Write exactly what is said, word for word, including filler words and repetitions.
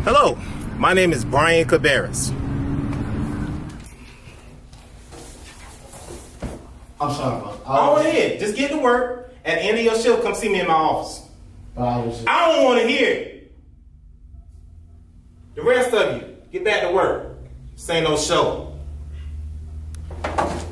Hello, my name is Bryan Cobaris. I'm sorry, bro. Go ahead, just get to work. At the end of your shift, come see me in my office. I, was just... I don't want to hear it. The rest of you, get back to work. This ain't no show.